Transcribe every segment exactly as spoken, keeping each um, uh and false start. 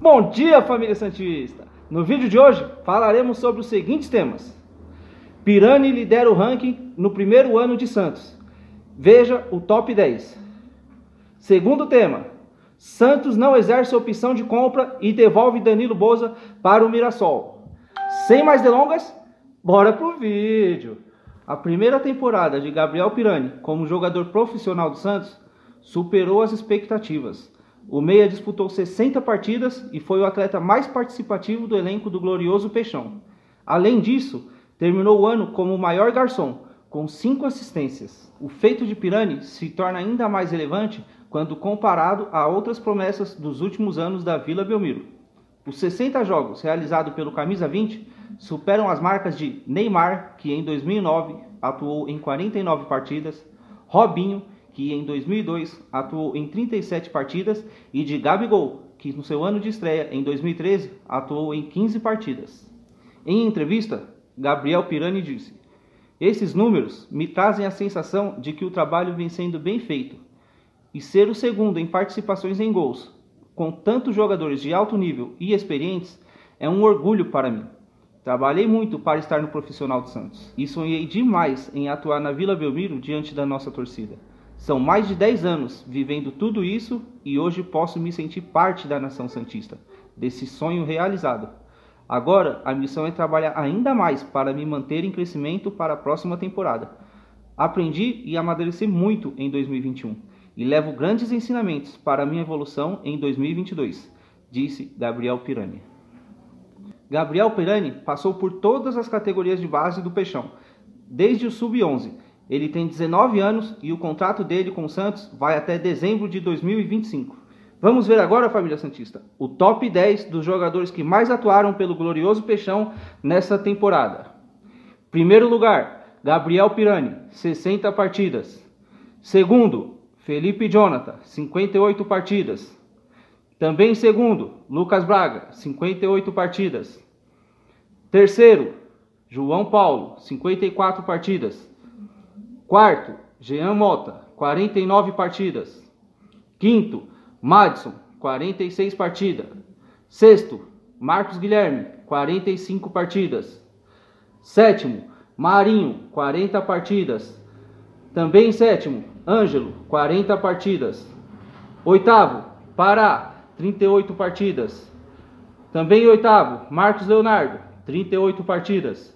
Bom dia, família santista! No vídeo de hoje falaremos sobre os seguintes temas. Pirani lidera o ranking no primeiro ano de Santos. Veja o top dez. Segundo tema, Santos não exerce opção de compra e devolve Danilo Bozza para o Mirassol. Sem mais delongas, bora pro vídeo! A primeira temporada de Gabriel Pirani como jogador profissional do Santos superou as expectativas. O meia disputou sessenta partidas e foi o atleta mais participativo do elenco do glorioso Peixão. Além disso, terminou o ano como o maior garçom, com cinco assistências. O feito de Pirani se torna ainda mais relevante quando comparado a outras promessas dos últimos anos da Vila Belmiro. Os sessenta jogos realizados pelo Camisa vinte superam as marcas de Neymar, que em dois mil e nove atuou em quarenta e nove partidas, Robinho, que em dois mil e dois atuou em trinta e sete partidas, e de Gabigol, que no seu ano de estreia, em dois mil e treze, atuou em quinze partidas. Em entrevista, Gabriel Pirani disse: "Esses números me trazem a sensação de que o trabalho vem sendo bem feito, e ser o segundo em participações em gols, com tantos jogadores de alto nível e experientes, é um orgulho para mim. Trabalhei muito para estar no profissional do Santos, e sonhei demais em atuar na Vila Belmiro diante da nossa torcida. São mais de dez anos vivendo tudo isso e hoje posso me sentir parte da nação santista, desse sonho realizado. Agora a missão é trabalhar ainda mais para me manter em crescimento para a próxima temporada. Aprendi e amadureci muito em dois mil e vinte e um e levo grandes ensinamentos para a minha evolução em dois mil e vinte e dois, disse Gabriel Pirani. Gabriel Pirani passou por todas as categorias de base do Peixão, desde o sub onze. Ele tem dezenove anos e o contrato dele com o Santos vai até dezembro de dois mil e vinte e cinco. Vamos ver agora, família santista, o top dez dos jogadores que mais atuaram pelo glorioso Peixão nessa temporada. Primeiro lugar, Gabriel Pirani, sessenta partidas. Segundo, Felipe Jonathan, cinquenta e oito partidas. Também segundo, Lucas Braga, cinquenta e oito partidas. Terceiro, João Paulo, cinquenta e quatro partidas. Quarto, Jean Mota, quarenta e nove partidas. Quinto, Madison, quarenta e seis partidas. Sexto, Marcos Guilherme, quarenta e cinco partidas. Sétimo, Marinho, quarenta partidas. Também sétimo, Ângelo, quarenta partidas. Oitavo, Pará, trinta e oito partidas. Também oitavo, Marcos Leonardo, trinta e oito partidas.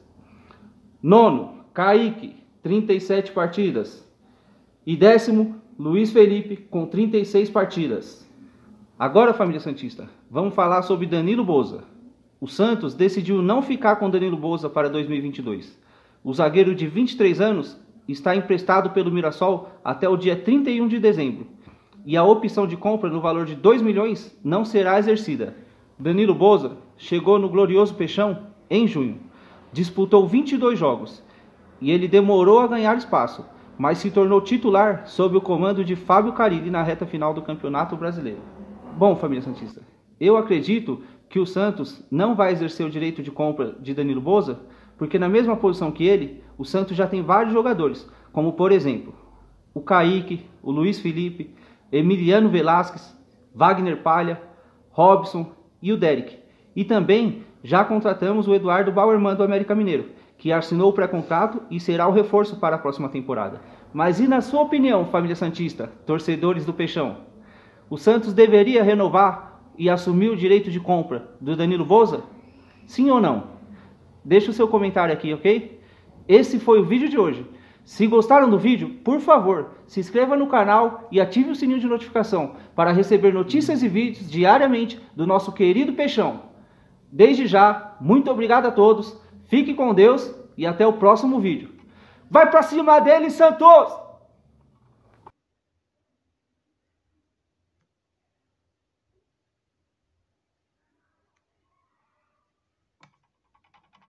Nono, Kaique, trinta e sete partidas. E décimo, Luiz Felipe, com trinta e seis partidas. Agora, família santista, vamos falar sobre Danilo Bozza. O Santos decidiu não ficar com Danilo Bozza para dois mil e vinte e dois. O zagueiro de vinte e três anos está emprestado pelo Mirassol até o dia trinta e um de dezembro. E a opção de compra no valor de dois milhões não será exercida. Danilo Bozza chegou no glorioso Peixão em junho. Disputou vinte e dois jogos. E ele demorou a ganhar espaço, mas se tornou titular sob o comando de Fábio Carille na reta final do Campeonato Brasileiro. Bom, família santista, eu acredito que o Santos não vai exercer o direito de compra de Danilo Bozza, porque na mesma posição que ele, o Santos já tem vários jogadores, como por exemplo, o Kaique, o Luiz Felipe, Emiliano Velasquez, Wagner Palha, Robson e o Derek. E também já contratamos o Eduardo Bauerman do América Mineiro, que assinou o pré-contrato e será o reforço para a próxima temporada. Mas e na sua opinião, família santista, torcedores do Peixão? O Santos deveria renovar e assumir o direito de compra do Danilo Bozza? Sim ou não? Deixe o seu comentário aqui, ok? Esse foi o vídeo de hoje. Se gostaram do vídeo, por favor, se inscreva no canal e ative o sininho de notificação para receber notícias e vídeos diariamente do nosso querido Peixão. Desde já, muito obrigado a todos. Fique com Deus e até o próximo vídeo. Vai pra cima dele, Santos!